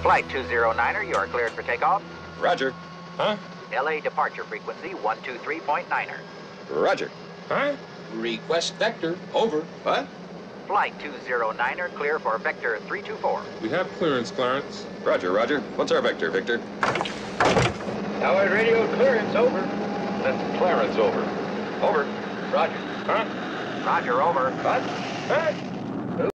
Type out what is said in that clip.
Flight 209er, you are cleared for takeoff. Roger. Huh? LA departure frequency 123.9er. Roger. Huh? Request vector. Over. What? Flight 209er, clear for vector 324. We have clearance, Clarence. Roger, Roger. What's our vector, Victor? Howard radio clearance, over. That's Clarence, over. Over. Roger. Huh? Roger, over. What? Huh?